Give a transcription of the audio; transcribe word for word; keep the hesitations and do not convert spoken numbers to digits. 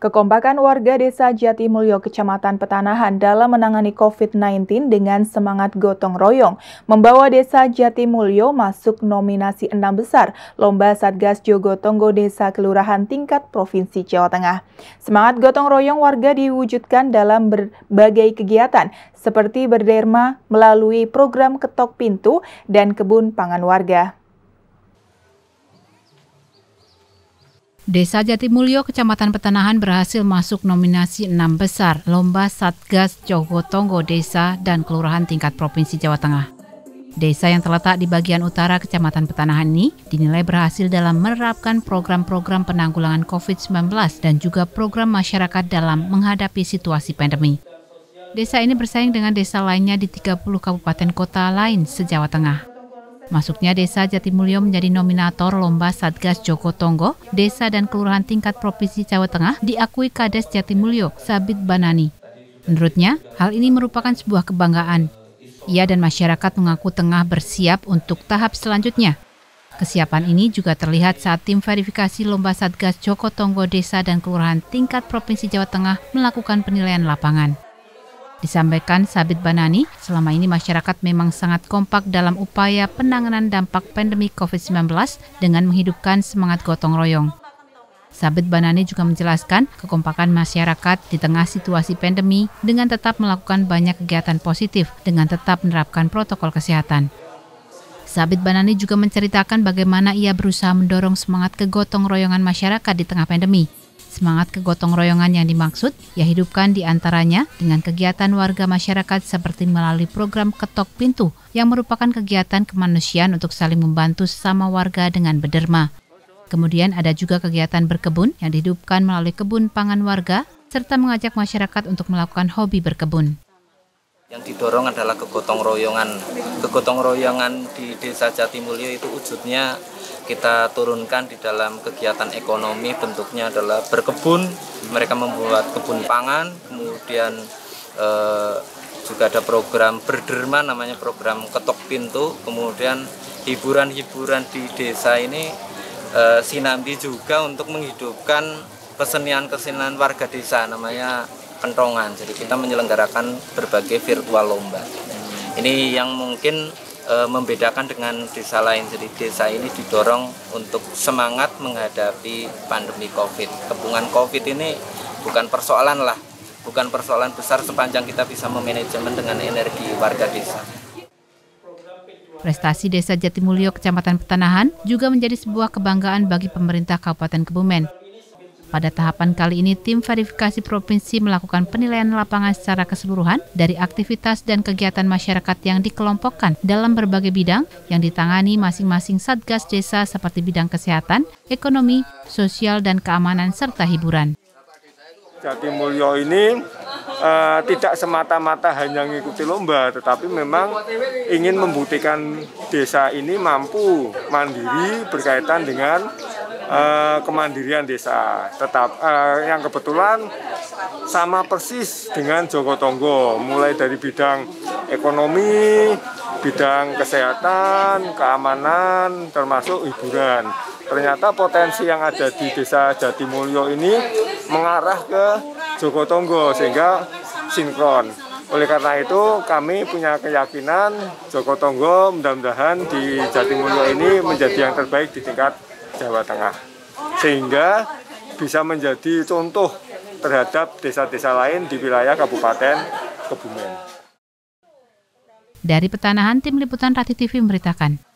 Kekompakan warga Desa Jatimulyo, Kecamatan Petanahan dalam menangani COVID sembilan belas dengan semangat gotong royong membawa Desa Jatimulyo masuk nominasi enam besar Lomba Satgas Jogotongo Desa Kelurahan tingkat Provinsi Jawa Tengah. Semangat gotong royong warga diwujudkan dalam berbagai kegiatan seperti berderma melalui program ketok pintu dan kebun pangan warga. Desa Jatimulyo, Kecamatan Petanahan berhasil masuk nominasi enam besar Lomba Satgas Jogotongo Desa dan Kelurahan tingkat Provinsi Jawa Tengah. Desa yang terletak di bagian utara Kecamatan Petanahan ini dinilai berhasil dalam menerapkan program-program penanggulangan COVID sembilan belas dan juga program masyarakat dalam menghadapi situasi pandemi. Desa ini bersaing dengan desa lainnya di tiga puluh kabupaten kota lain se-Jawa Tengah. Masuknya Desa Jatimulyo menjadi nominator Lomba Satgas Jogotongo Desa dan Kelurahan tingkat Provinsi Jawa Tengah diakui Kades Jatimulyo, Sabit Banani. Menurutnya, hal ini merupakan sebuah kebanggaan. Ia dan masyarakat mengaku tengah bersiap untuk tahap selanjutnya. Kesiapan ini juga terlihat saat tim verifikasi Lomba Satgas Jogotongo Desa dan Kelurahan tingkat Provinsi Jawa Tengah melakukan penilaian lapangan. Disampaikan Sabit Banani, selama ini masyarakat memang sangat kompak dalam upaya penanganan dampak pandemi COVID sembilan belas dengan menghidupkan semangat gotong royong. Sabit Banani juga menjelaskan kekompakan masyarakat di tengah situasi pandemi dengan tetap melakukan banyak kegiatan positif dengan tetap menerapkan protokol kesehatan. Sabit Banani juga menceritakan bagaimana ia berusaha mendorong semangat kegotong royongan masyarakat di tengah pandemi. Semangat kegotong royongan yang dimaksud ia hidupkan diantaranya dengan kegiatan warga masyarakat seperti melalui program ketok pintu yang merupakan kegiatan kemanusiaan untuk saling membantu sesama warga dengan berderma. Kemudian ada juga kegiatan berkebun yang dihidupkan melalui kebun pangan warga serta mengajak masyarakat untuk melakukan hobi berkebun. Yang didorong adalah kegotong royongan. Kegotong royongan di Desa Jatimulyo itu wujudnya kita turunkan di dalam kegiatan ekonomi, bentuknya adalah berkebun. Mereka membuat kebun pangan, kemudian eh, juga ada program berderma, namanya program ketok pintu. Kemudian hiburan-hiburan di desa ini eh, sinambi juga untuk menghidupkan kesenian-kesenian warga desa, namanya kentongan. Jadi kita menyelenggarakan berbagai virtual lomba. Ini yang mungkin e, membedakan dengan desa lain. Jadi desa ini didorong untuk semangat menghadapi pandemi COVID. Kepungan COVID ini bukan persoalan lah, bukan persoalan besar sepanjang kita bisa memanajemen dengan energi warga desa. Prestasi Desa Jatimulyo, Kecamatan Petanahan juga menjadi sebuah kebanggaan bagi pemerintah Kabupaten Kebumen. Pada tahapan kali ini, tim verifikasi provinsi melakukan penilaian lapangan secara keseluruhan dari aktivitas dan kegiatan masyarakat yang dikelompokkan dalam berbagai bidang yang ditangani masing-masing Satgas Desa seperti bidang kesehatan, ekonomi, sosial, dan keamanan, serta hiburan. Jatimulyo ini uh, tidak semata-mata hanya mengikuti lomba, tetapi memang ingin membuktikan desa ini mampu mandiri berkaitan dengan Uh, kemandirian desa. Tetap uh, yang kebetulan sama persis dengan Jogotongo, mulai dari bidang ekonomi, bidang kesehatan, keamanan, termasuk hiburan. Ternyata potensi yang ada di Desa Jatimulyo ini mengarah ke Jogotongo sehingga sinkron. Oleh karena itu kami punya keyakinan Jogotongo mudah-mudahan di Jatimulyo ini menjadi yang terbaik di tingkat Jawa Tengah, sehingga bisa menjadi contoh terhadap desa-desa lain di wilayah Kabupaten Kebumen. Dari Petanahan, Tim Liputan Rati T V memberitakan.